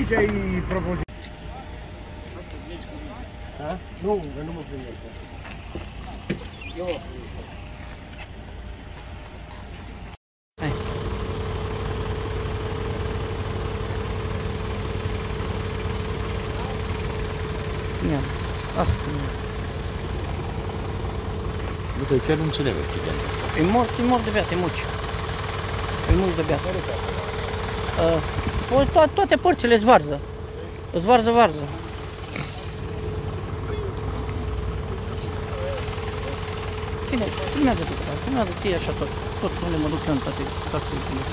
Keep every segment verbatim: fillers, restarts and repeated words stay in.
aici e propoziția. Da? Nu, că nu mă primește. Eu mă primește. Hai. Ia, asta cum e. Uite, chiar nu înțeleg studentul ăsta. E mort, e mort de beat, e muci. E muci de beat. Uh, to toate părțile îți varză. Îți varză, varză. Bine, filmează tu, filmează ție așa tot. Tot unde mă duc eu în toate casele.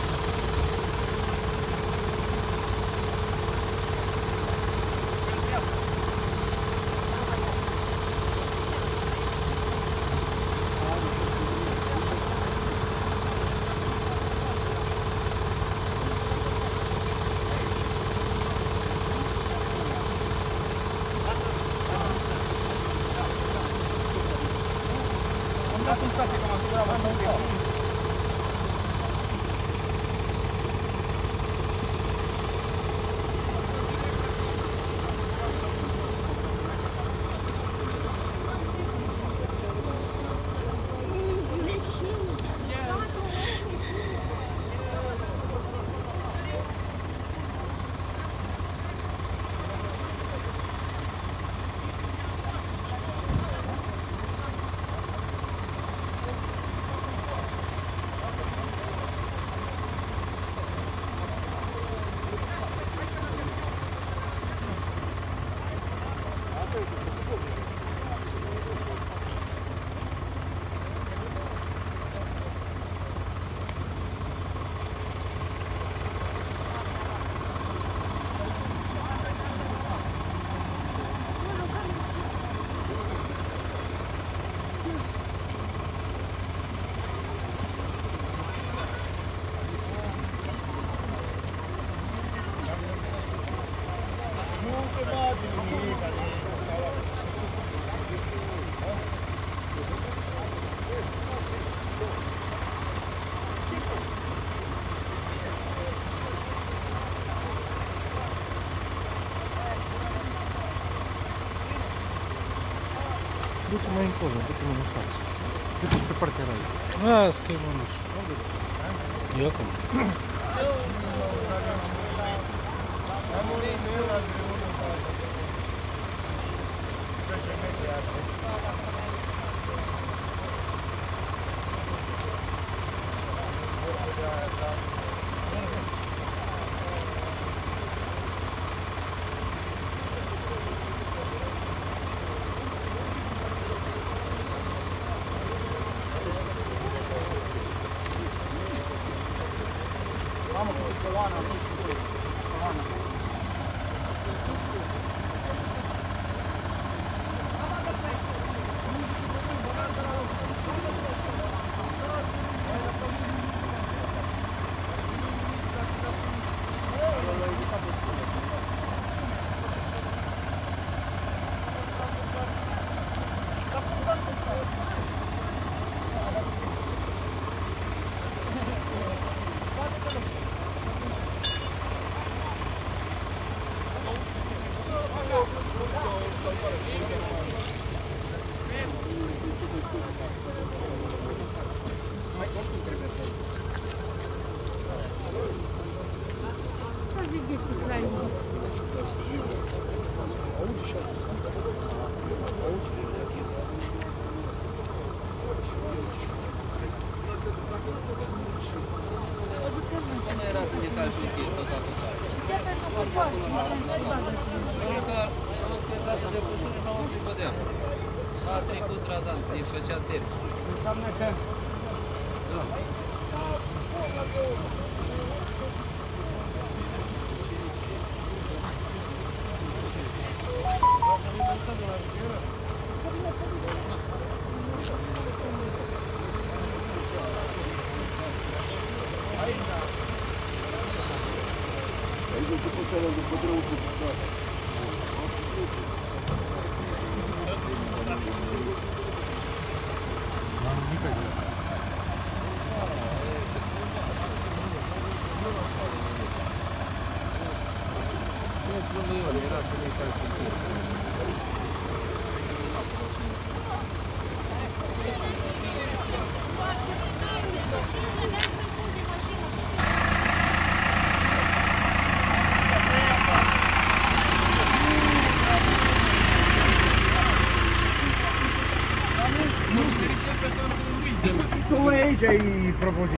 Du-te mai încolo, du-te mai în față. Du-te pe partea aia. Las că e mănuș. Eu acum. Mamă, cu coloana, nu știu, coloana. A trecut razant, îi făcea terți. Înseamnă că... Aici început să le după drău ce toate. N-am nimic aici. să nu-i faci cultură. Tu aici ai propoziție.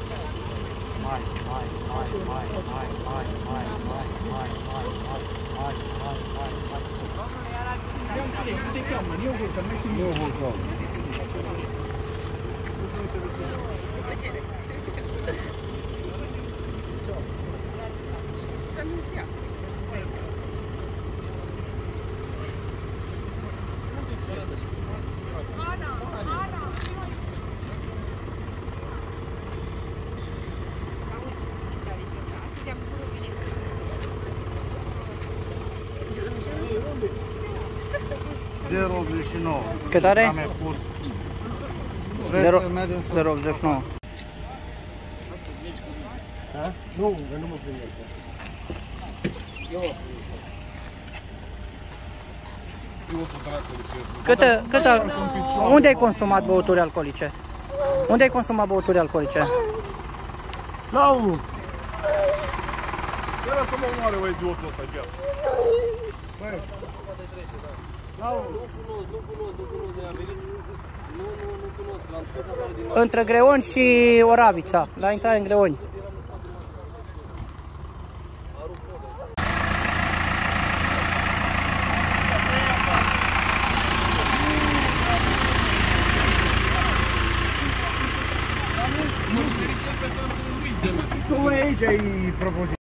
zero optzeci și nouă. Cât are? Rame curt. zero optzeci și nouă. Da? Nu, că nu mă prinde. Eu. Câtă, câtă, unde ai consumat băuturi alcoolice? Unde ai consumat băuturi alcoolice? Lau! Ia să mă omoare, bă, idiotul ăsta, chiar. Băi! Lau! Nu cunosc, nu cunosc, nu cunosc de a venit. Nu, nu, nu cunosc, l-am scos afară din Între Greoni și Oravița, la intrare în Greoni. Tu aici ai propoziție.